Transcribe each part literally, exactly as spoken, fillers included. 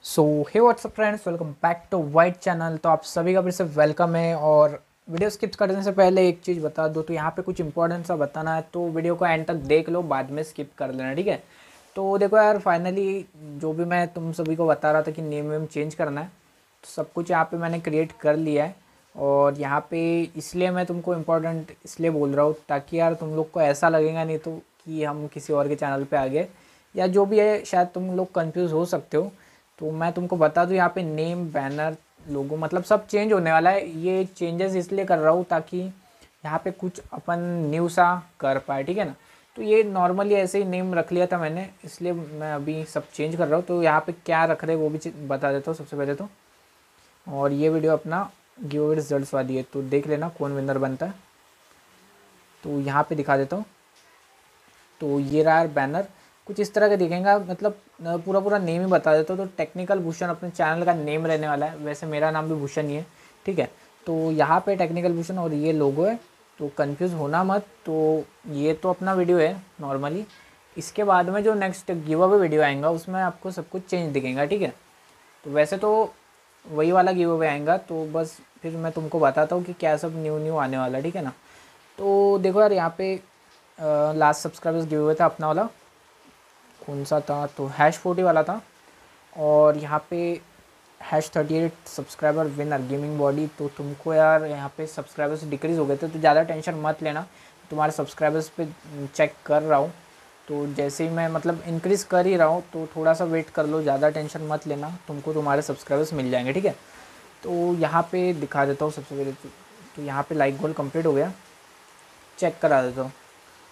So hey what's up friends, welcome back to white channel. तो आप सभी का फिर से वेलकम है। और वीडियो स्किप करने से पहले एक चीज़ बता दो, तो यहाँ पे कुछ इंपॉर्टेंट सा बताना है, तो वीडियो को एंड तक देख लो, बाद में स्किप कर लेना, ठीक है। तो देखो यार, फाइनली जो भी मैं तुम सभी को बता रहा था कि नेम वेम चेंज करना है, तो सब कुछ यहाँ पे मैंने क्रिएट कर लिया है। और यहाँ पे इसलिए मैं तुमको इम्पोर्टेंट इसलिए बोल रहा हूँ ताकि यार तुम लोग को ऐसा लगेगा नहीं तो कि हम किसी और के चैनल पे आ गए, या जो भी है शायद तुम लोग कंफ्यूज हो सकते हो। तो मैं तुमको बता दूं, यहाँ पे नेम, बैनर, लोगो मतलब सब चेंज होने वाला है। ये चेंजेस इसलिए कर रहा हूँ ताकि यहाँ पे कुछ अपन न्यू सा कर पाए, ठीक है ना। तो ये नॉर्मली ऐसे ही नेम रख लिया था मैंने, इसलिए मैं अभी सब चेंज कर रहा हूँ। तो यहाँ पे क्या रख रहे वो भी बता देता हूँ सबसे पहले तो। और ये वीडियो अपना गिव अवे रिजल्ट्स वाली है, तो देख लेना कौन विनर बनता है। तो यहाँ पे दिखा देता हूँ। तो ये रहा बैनर, कुछ इस तरह का दिखेगा, मतलब पूरा पूरा नेम ही बता देता हूँ। तो टेक्निकल भूषण अपने चैनल का नेम रहने वाला है, वैसे मेरा नाम भी भूषण ही है, ठीक है। तो यहाँ पे टेक्निकल भूषण और ये लोगो है, तो कंफ्यूज होना मत। तो ये तो अपना वीडियो है नॉर्मली, इसके बाद में जो नेक्स्ट गिव अवे वीडियो आएगा उसमें आपको सब कुछ चेंज दिखेगा, ठीक है। तो वैसे तो वही वाला गिव अवे आएगा, तो बस फिर मैं तुमको बताता हूँ कि क्या सब न्यू न्यू आने वाला है, ठीक है ना। तो देखो यार, यहाँ पे लास्ट सब्सक्राइबर्स गिव अवे था अपना वाला, कौन सा था, तो हैश फोर्टी वाला था। और यहाँ पे hash thirty eight subscriber winner gaming body. तो तुमको यार यहाँ पे सब्सक्राइबर्स डिक्रीज़ हो गए थे, तो ज़्यादा टेंशन मत लेना, तुम्हारे सब्सक्राइबर्स पे चेक कर रहा हूँ। तो जैसे ही मैं मतलब इंक्रीज़ कर ही रहा हूँ, तो थोड़ा सा वेट कर लो, ज़्यादा टेंशन मत लेना, तुमको तुम्हारे सब्सक्राइबर्स मिल जाएंगे, ठीक है। तो यहाँ पे दिखा देता हूँ सबसे पहले तो, तो यहाँ पे लाइक गोल कंप्लीट हो गया, चेक करा देता हूँ।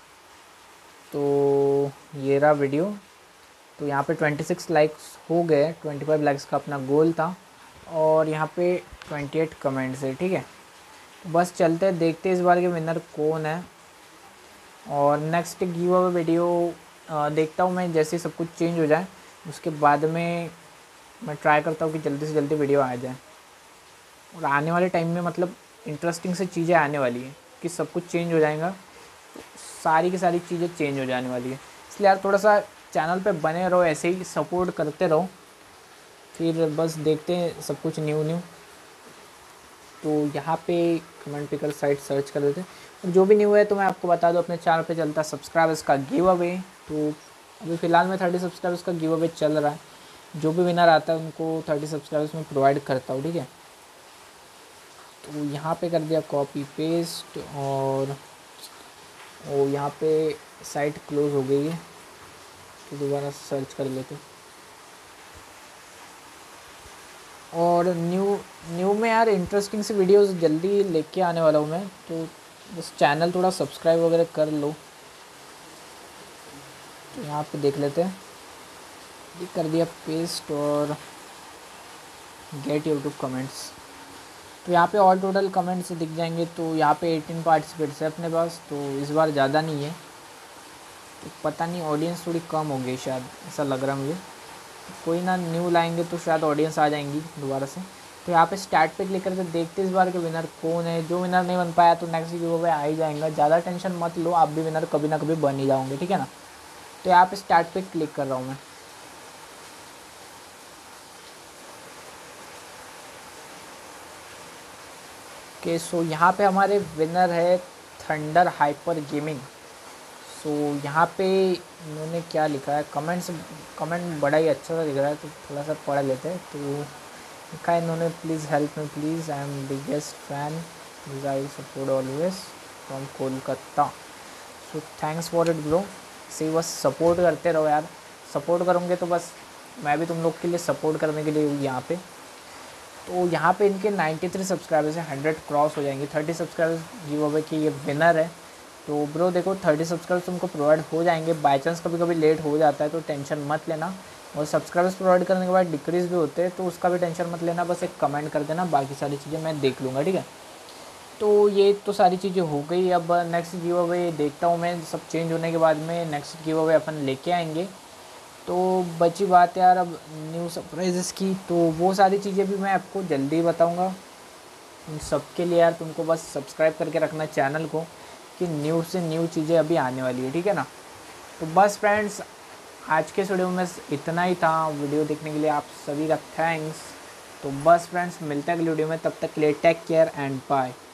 तो ये रहा वीडियो। तो यहाँ पे छब्बीस लाइक्स हो गए, पच्चीस लाइक्स का अपना गोल था। और यहाँ पे अट्ठाईस कमेंट्स है, ठीक है। तो बस चलते हैं, देखते हैं इस बार के विनर कौन है। और नेक्स्ट गिव अवे वीडियो देखता हूँ मैं, जैसे सब कुछ चेंज हो जाए उसके बाद में मैं ट्राई करता हूँ कि जल्दी से जल्दी वीडियो आ जाए। और आने वाले टाइम में मतलब इंटरेस्टिंग से चीज़ें आने वाली है कि सब कुछ चेंज हो जाएगा, तो सारी की सारी चीज़ें चेंज हो जाने वाली है। इसलिए यार थोड़ा सा चैनल पे बने रहो, ऐसे ही सपोर्ट करते रहो, फिर बस देखते हैं सब कुछ न्यू न्यू। तो यहाँ पे कमेंट पिकर साइट सर्च कर देते हैं, और जो भी न्यू है तो मैं आपको बता दूँ, अपने चैनल पे चलता सब्सक्राइबर्स का गिव अवे। तो अभी फ़िलहाल में थर्टी सब्सक्राइबर्स का गिव अवे चल रहा है, जो भी विनर आता है उनको थर्टी सब्सक्राइबर्स में प्रोवाइड करता हूँ, ठीक है। तो यहाँ पे कर दिया कॉपी पेस्ट, और वो यहाँ पे साइट क्लोज हो गई है, तो दोबारा सर्च कर लेते। और न्यू न्यू में यार इंटरेस्टिंग सी वीडियोस जल्दी लेके आने वाला हूँ मैं, तो बस चैनल थोड़ा सब्सक्राइब वगैरह कर लो। तो यहाँ पे देख लेते हैं, ये कर दिया पेस्ट, और गेट यूट्यूब कमेंट्स। तो यहाँ पे ऑल टोटल कमेंट्स दिख जाएंगे। तो यहाँ पे अठारह पार्टिसिपेट्स है अपने पास, तो इस बार ज़्यादा नहीं है, तो पता नहीं ऑडियंस थोड़ी कम हो गई शायद, ऐसा लग रहा है मुझे। कोई ना, न्यू लाएंगे तो शायद ऑडियंस आ जाएंगी दोबारा से। तो यहाँ पे स्टार्ट पे क्लिक करके देखते इस बार के विनर कौन है। जो विनर नहीं बन पाया तो नेक्स्ट गिव अवे आ ही जाएगा, ज़्यादा टेंशन मत लो, आप भी विनर कभी ना कभी बन ही जाओगे, ठीक है ना। तो यहाँ पे स्टार्ट पे क्लिक कर रहा हूँ मैं। ओके, सो यहाँ पे हमारे विनर है थंडर हाइपर गेमिंग। सो यहाँ पे इन्होंने क्या लिखा है, कमेंट्स कमेंट बड़ा ही अच्छा सा दिख रहा है, तो थोड़ा सा पढ़ लेते हैं। तो लिखा है इन्होंने, please help me please, I am biggest fan, please I support always from Kolkata. So thanks for it bro, से बस सपोर्ट करते रहो यार, सपोर्ट करोगे तो बस मैं भी तुम लोग के लिए सपोर्ट करने के लिए हूँ यहाँ पे। तो यहाँ पे इनके तिरानवे सब्सक्राइबर्स हैं, हंड्रेड क्रॉस हो जाएंगे, थर्टी सब्सक्राइबर्स गिव अवे की ये विनर है। तो ब्रो देखो, थर्टी सब्सक्राइबर्स तुमको प्रोवाइड हो जाएंगे, बाई चांस कभी कभी लेट हो जाता है तो टेंशन मत लेना। और सब्सक्राइबर्स प्रोवाइड करने के बाद डिक्रीज़ भी होते हैं तो उसका भी टेंशन मत लेना, बस एक कमेंट कर देना, बाकी सारी चीज़ें मैं देख लूँगा, ठीक है। तो ये तो सारी चीज़ें हो गई। अब नेक्स्ट गिव अवे देखता हूँ मैं, सब चेंज होने के बाद में नेक्स्ट गिव अवे अपन लेके आएंगे। तो बची बात यार अब न्यू सरप्राइजेस की, तो वो सारी चीज़ें भी मैं आपको जल्दी बताऊंगा। उन सब के लिए यार तुमको बस सब्सक्राइब करके रखना चैनल को, कि न्यू से न्यू चीज़ें अभी आने वाली है, ठीक है ना। तो बस फ्रेंड्स, आज के इस वीडियो में इतना ही था। वीडियो देखने के लिए आप सभी का थैंक्स। तो बस फ्रेंड्स, मिलते हैं अगली वीडियो में, तब तक के लिए टेक केयर एंड बाय।